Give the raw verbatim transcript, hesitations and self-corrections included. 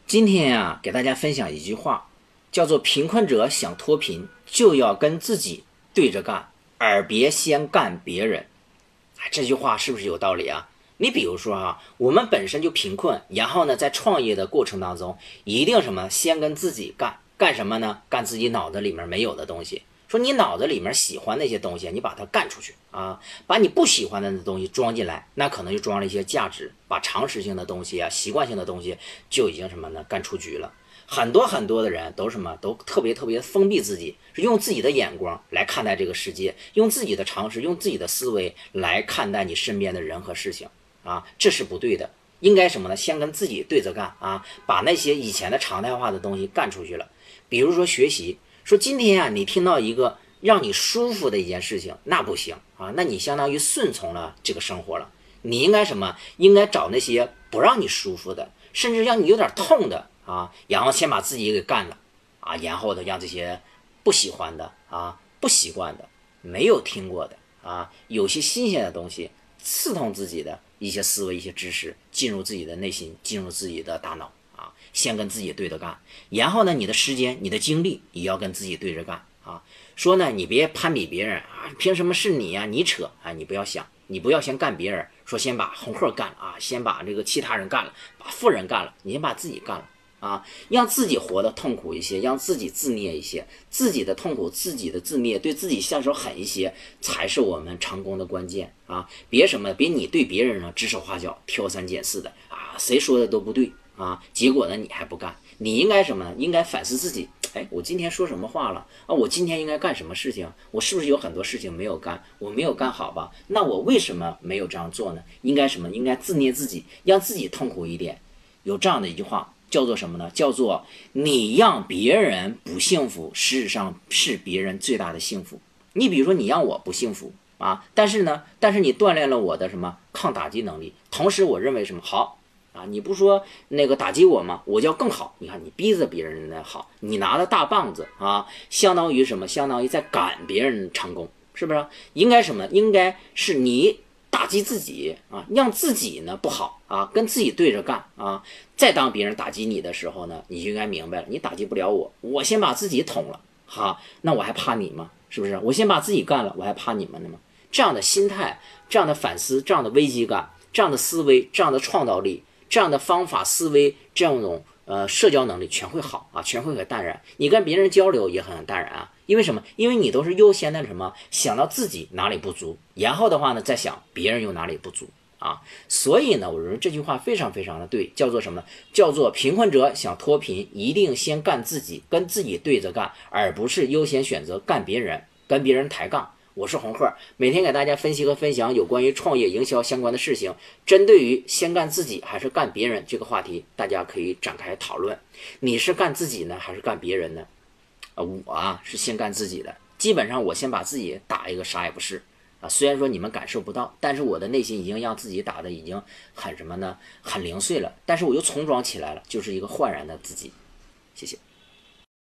今天呀，给大家分享一句话，叫做贫困者想脱贫，就要跟自己对着干，而别先干别人。这句话是不是有道理啊？你比如说啊，我们本身就贫困，然后呢，在创业的过程当中，一定什么先跟自己干，干什么呢？干自己脑子里面没有的东西。说你脑子里面喜欢那些东西，你把它干出去啊，把你不喜欢的东西装进来，那可能就装了一些价值，把常识性的东西啊、习惯性的东西就已经什么呢？干出局了。很多很多的人都什么都特别特别封闭自己，是用自己的眼光来看待这个世界，用自己的常识，用自己的思维来看待你身边的人和事情啊，这是不对的。应该什么呢？先跟自己对着干啊，把那些以前的常态化的东西干出去了。比如说学习，说今天啊，你听到一个让你舒服的一件事情，那不行啊，那你相当于顺从了这个生活了。你应该什么？应该找那些不让你舒服的，甚至让你有点痛的啊，然后先把自己给干了啊，然后呢，让这些不喜欢的啊、不习惯的、没有听过的啊、有些新鲜的东西，刺痛自己的一些思维、一些知识，进入自己的内心，进入自己的大脑啊，先跟自己对着干。然后呢，你的时间、你的精力也要跟自己对着干啊。说呢，你别攀比别人啊，凭什么是你呀、啊？你扯啊！你不要想，你不要先干别人，说先把红鹤干了啊，先把这个其他人干了，把富人干了，你先把自己干了。啊，让自己活得痛苦一些，让自己自虐一些，自己的痛苦、自己的自虐，对自己下手狠一些，才是我们成功的关键啊！别什么，别你对别人呢指手画脚、挑三拣四的啊，谁说的都不对啊，结果呢你还不干，你应该什么呢？应该反思自己，哎，我今天说什么话了啊？我今天应该干什么事情？我是不是有很多事情没有干？我没有干好吧？那我为什么没有这样做呢？应该什么？应该自虐自己，让自己痛苦一点。有这样的一句话。叫做什么呢？叫做你让别人不幸福，事实上是别人最大的幸福。你比如说，你让我不幸福啊，但是呢，但是你锻炼了我的什么抗打击能力，同时我认为什么好啊？你不说那个打击我吗？我就要更好。你看，你逼着别人的好，你拿了大棒子啊，相当于什么？相当于在赶别人成功，是不是？应该什么？应该是你打击自己啊，让自己呢不好啊，跟自己对着干啊。再当别人打击你的时候呢，你就应该明白了，你打击不了我，我先把自己捅了哈，那我还怕你吗？是不是？我先把自己干了，我还怕你们呢吗？这样的心态，这样的反思，这样的危机感，这样的思维，这样的创造力，这样的方法思维，这样一种呃社交能力全会好啊，全会很淡然。你跟别人交流也很淡然啊。因为什么？因为你都是优先的什么想到自己哪里不足，然后的话呢，再想别人有哪里不足啊。所以呢，我认为这句话非常非常的对，叫做什么？叫做贫困者想脱贫，一定先干自己，跟自己对着干，而不是优先选择干别人，跟别人抬杠。我是红鹤，每天给大家分析和分享有关于创业营销相关的事情。针对于先干自己还是干别人这个话题，大家可以展开讨论。你是干自己呢，还是干别人呢？我啊是先干自己的，基本上我先把自己打一个啥也不是啊。虽然说你们感受不到，但是我的内心已经让自己打的已经很什么呢？很零碎了。但是我又重装起来了，就是一个焕然的自己。谢谢。